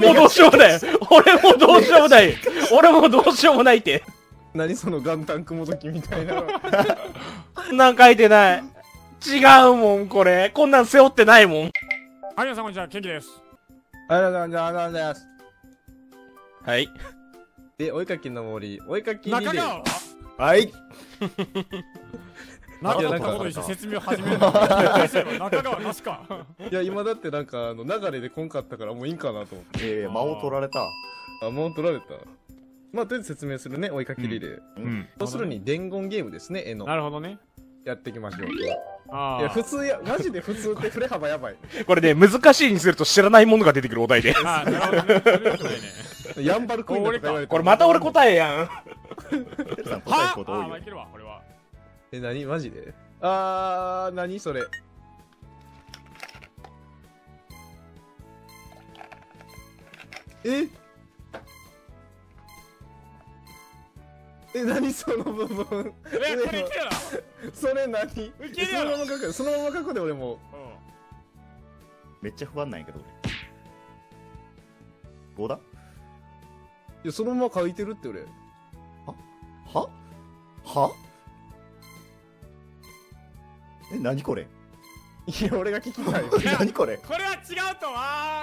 もどうしようもない。俺もどうしようもない。俺もどうしようもないって。 何そのガンタン雲時みたいな。 なんか書いてない。違うもん、これ。こんなん背負ってないもん。 はい、皆さんこんにちは、ケンキです。 ありがとうございます。 はい。 で、お絵かきの森、お絵かきリレー。 中川ははい。 中川こと一緒説明を始めるの。中川なしか。 いや、今だってなんか、流れでこんかったからもういいんかなと思って。 間を取られた。 あ、もう取られた。まあ、とりあえず説明するね、お絵かきリレー。要するに伝言ゲームですね、絵の。 なるほどね。 やっていきましょう。 あいや、普通マジで普通って振れ幅やばい。 これね、難しいにすると知らないものが出てくるお題で。 あ、なるほどね。それよくないね。 ヤンバルクイーンだとか言われて。 これまた俺答えやん。 てるさん答えること多いよあ、いけるわ、これは。 何マジで何それ。何その部分。 これいけるな。 それ何いけるやろ。 そのまま書くで俺も。 めっちゃ不安なんやけど俺。5だ？ いや、そのまま書いてるって俺。 は何これ？ いや、俺が聞きたい。 何これ？ これは違うと、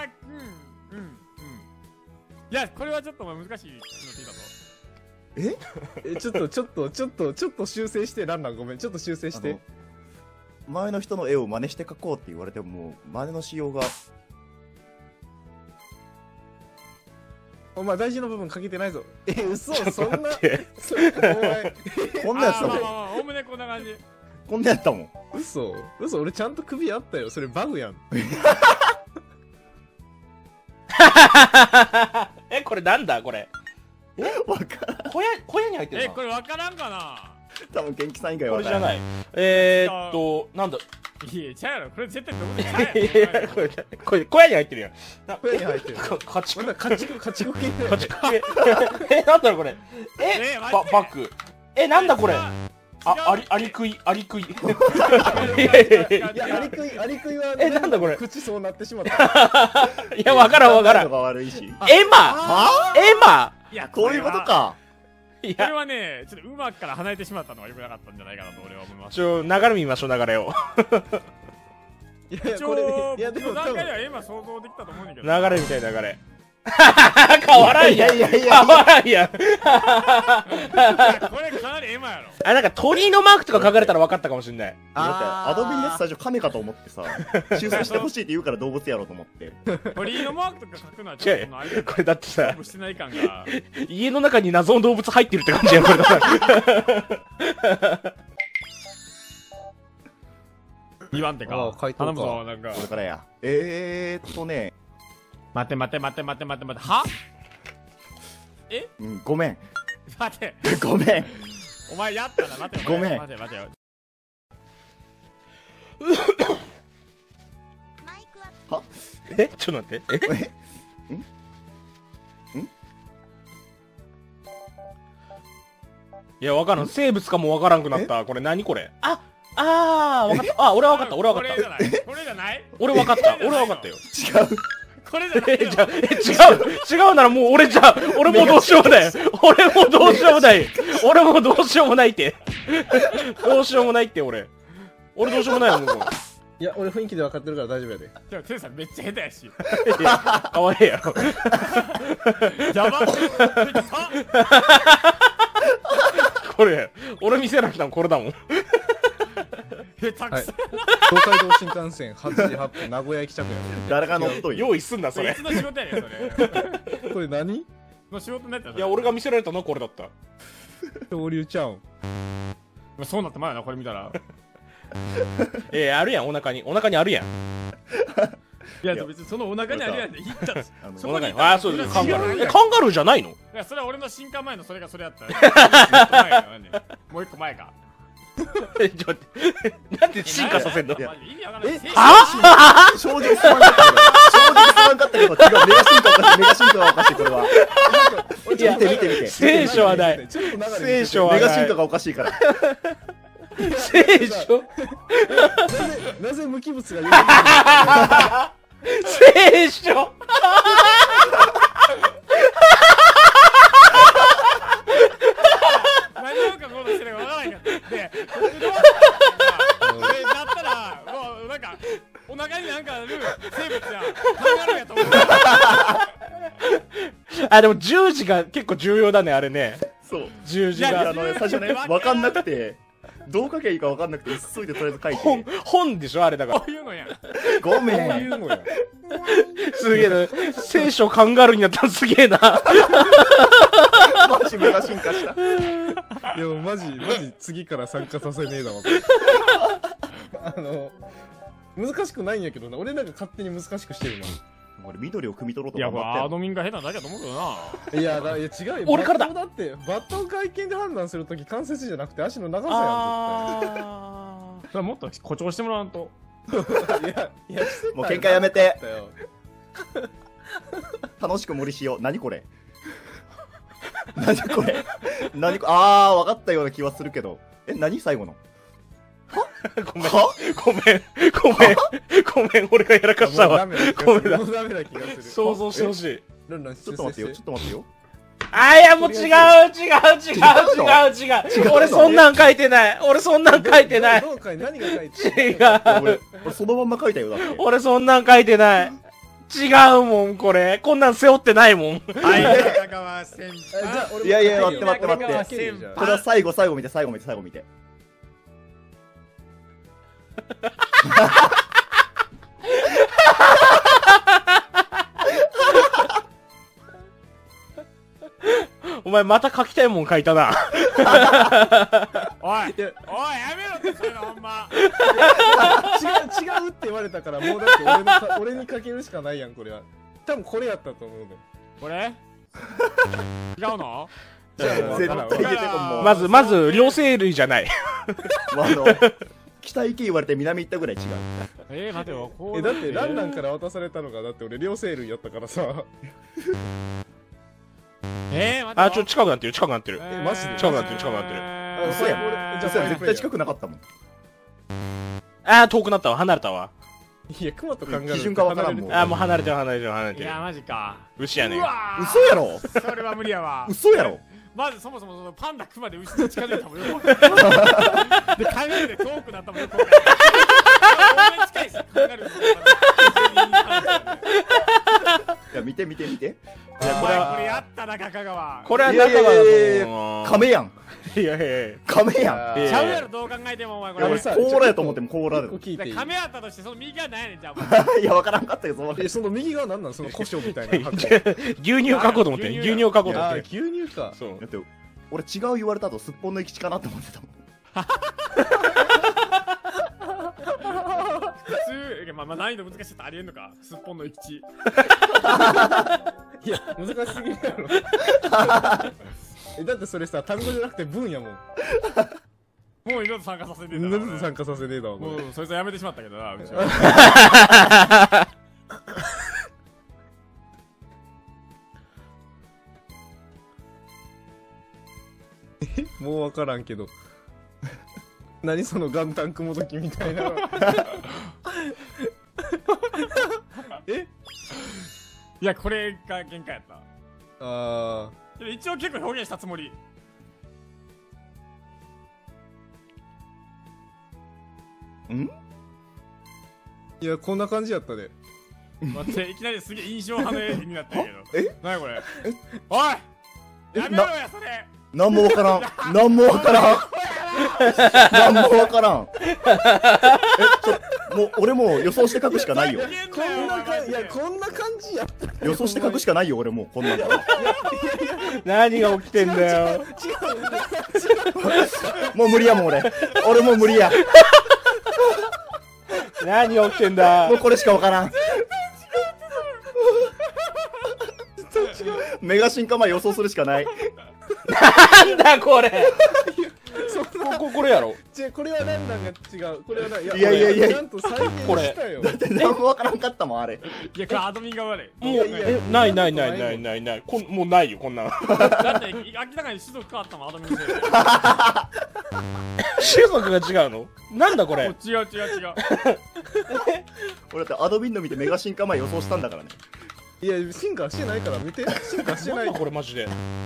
いや、これはちょっと難しいのって言ったぞ。 ちょっと修正して、ランナーごめん。ちょっと修正して。 前の人の絵を真似して描こうって言われても、もう真似のしようが。 お前大事な部分書けてないぞ。嘘、そんな。 こんなやつだもん。 おおむねこんな感じ。 こんなやったもん。 嘘、俺ちゃんと首あったよ。それバグやん。 これなんだこれ。 わからん。 小屋に入ってるな。 これわからんかな。 多分元気さん以外こわからん。 れじゃない。なんだ。 いや、ちゃうやろ。これ絶対どこでちゃうやろ。 これ小屋に入ってるやん。 小屋に入ってる。 家畜。 まだ家畜系だよね。 家畜系。なんだろこれ。バッグ。なんだこれ。アリ食い。いや、 アリクイはなんだこれ。 口そうなってしまった。 いや、わからん。 悪いし。 エマいや、 こういうことか。 これはね、ちょっとうまくから離れてしまったのが良くなかったんじゃないかなと俺は思います。 流れ見ましょう、流れを。 いや、これね、いや、でも僕の段階では今想像できたと思うんだけど。 流れみたい流れ。変わらんやん。変わらんやん。 これかなりエマやろ。 なんか鳥のマークとか書かれたら分かったかもしれない。 だってアドビンで最初亀かと思ってさ、修正してほしいって言うから動物やろうと思って。 鳥のマークとか書くのはちょっと違う。これだってさ、 してない感が。 家の中に謎の動物入ってるって感じやん、これ。 2番手か。頼むぞ、なんか。 これからや。 待て。は？ ごめん。 待て。 ごめん。 お前やったな、待て。 ごめん。 待てよ。 は？ ちょっと待って。いや、わからん。生物かもわからんくなった。これ何これ。わかった。俺はわかった。 これじゃない？ 俺わかったよ。 違う。 これじゃない？ 違うならもう俺もうどうしようもない。俺もどうしようもないって。どうしようもないって俺どうしようもないもん。 いや、俺雰囲気で分かってるから大丈夫やで。 でもテルさんめっちゃ下手やし。 かわいいやろ。 やばっ。 これ俺見せなくてもこれだもん。 下手くそ。 東海道新幹線8時8分名古屋駅着や。 誰が乗っとい用意すんなそれ。 いつの仕事やねんそれ。 これ何？ の仕事になったやつ。 いや俺が見せられたのはこれだった。 恐竜ちゃうん。 そうなってまうなこれ見たら。 あるやんお腹にあるやん。 いや別にそのお腹にあるやんで言ったお腹にそうです。カンガルーじゃないの？いやそれは俺の進化前のそれがそれやったら。もう一個前か。 なんで進化させんの？ 意味わからない。 少女すまんかったけど違う。メガ進化がおかしいこれは。見て。 聖書はない。聖書はない。 メガ進化がおかしいから。 聖書？ なぜ無機物が言うの？ 聖書？ あ、でも十字が結構重要だね、あれね。 そう。 十字いやが。 最初ね、わかんなくて、どう書けばいいかわかんなくて、急いでとりあえず書いて。 本でしょあれだからこ。ういうのやん。 ごめ。 こうんいうのや。 すげえな。聖書カンガルーになったらすげえな。 マジメガ進化した。 いや、マジ次から参加させねえだわ。難しくないんやけどな。俺なんか勝手に難しくしてる俺、緑を汲み取ろうといや、これ頑張ってんの。 アドミンが下手なだけだと思うけどな。 な。いや、違うよ。 俺からだバットだって、バット会見で判断するとき関節じゃなくて足の長さやあそれはもっと誇張してもらわんと。 ん、絶対。いや、してたもう喧嘩やめてだよ。 楽しく森しよう。何これ何これ何こあー、わかったような気はするけど。何最後の。 ーごめん。 はごめん。ごめん。俺がやらかしたわ。 もうダメな気がする。 ごめんなもうダメな気がする。 想像してほしい。 ルンルン、 ちょっと待ってよ、ちょっと待ってよ。 あ、いや、もう違う。俺そんなん書いてない。俺そんなん書いてない。 どうかい何が書いて違う。 俺そのまんま書いたよ、だって。 俺そんなん書いてない。違うもん、これ。こんなん背負ってないもん。 はい、中川先輩。 じゃあ俺もいやいや待って待って待って書けるよじゃあこれは最後見て、最後見て。 お前また書きたいもん書いたな。 おい、やめろって、そういうのほんま。 違うって言われたから、もうだって俺にかけるしかないやん、これは。多分これやったと思うの。 これ違うのじゃあもう絶対出てこんもん。 まず、両生類じゃない。 北行け言われて南行ったぐらい違う。 待てよ、こう。 だってランランから渡されたのが、だって俺両生類やったからさ。 待てよ。 あ、近くなってる。 マジで近くなってる。 嘘やん。 俺じゃあ絶対近くなかったもん。 あ、遠くなったわ。離れたわ。 いや、クマとカンガルー基準がわからんもんあ、もう離れてる。 いや、マジか。 牛やねん。 うわー嘘やろそれは無理やわ。 嘘やろまずそもそもそのパンダクマで牛に近づいたもんよくわかんないで、カンガルーで遠くなったもんよくわかんない。お前近いし、カンガルーいや、見て。 いや、これやったな、中川。 これはいやいやいやいや中川だ亀やん。 いやいやいや。 亀やん。 いやちゃうやろ、どう考えてもお前これ。 俺、コーラやと思ってもコーラだよ。 聞いていい？ 亀やったとして、その右が何やねん、じゃあお前。 いや、わからんかったよ、そのその右側なんなんその胡椒みたいな。 牛乳を書こうと思って。牛乳を書こうと思あー、 って。 牛乳か。 そうだ。って俺違う言われた後すっぽんの生き地かなって思ってたもん。 普通、まあ難易度難しいとありえんのか。すっぽんの生き地。 いや、難しすぎるやろ。だってそれさ、単語じゃなくて文やもん。 もう二度と参加させて二度と参加させねえだわ、 もうそいつはやめてしまったけどな、うちは。 もうわからんけど。何その元旦雲時みたいな。 いや、これが限界やった。 あ一応結構表現したつもり。 いや、こんな感じやったで。 待って、いきなりすげえ印象派の絵になったんやけど。 えなにこれ。おいやめろや、それ。 なんもわからん。なんもわからん。もう、俺もう予想して書くしかないよ。 こんな感じ、いや、こんな感じやった。 予想して書くしかないよ、俺もう、こんなんだから。 何が起きてんだよ。 もう無理やもん、俺。俺もう無理や。 何が起きてんだもう。これしかわからん。メガ進化前予想するしかない。 なんだこれ。これやろ。 これは何なんか違う。これはいやいやいやちゃんと再現したよ。 だって何もわからんかったもん、あれ。 いや、これアドミンが悪い。 もう、ない。もうないよ、こんなん。 だって、明らかに種族変わったもん、アドミンのせいで。 種族が違うのなんだこれ。 違う。 俺だってアドビンの見てメガ進化前予想したんだからね。 いや、進化してないから見て。進化してない。 これマジで。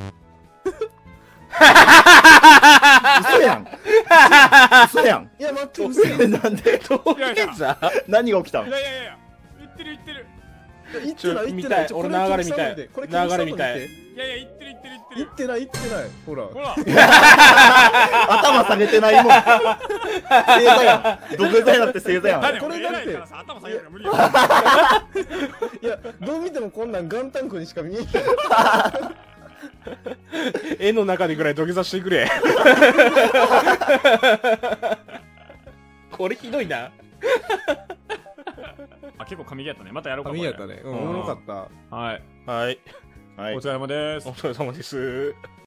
嘘やん。嘘やん。 いや、待って、嘘やん。 なんで土下座何が起きたんいや、言ってる。 行ってない、行って見ない。 たい俺流れ見たいこれ流れ見たいいやいや、言ってる言ってる言ってる。 行ってない、行ってない。ほら。 ほら。 頭下げてないもん。正座やん。土下座になって正座やん。 これだってからさ、頭下げるの無理よ。 いや、どう見てもこんなんガンタンクにしか見えない。 絵の中でぐらい土下座してくれこれひどいな。 あ、結構神ゲーやったね。またやろうか。 見えたね。うん、おもろかった。 はい。 はい、 はいお疲れ様ですお。疲れ様です。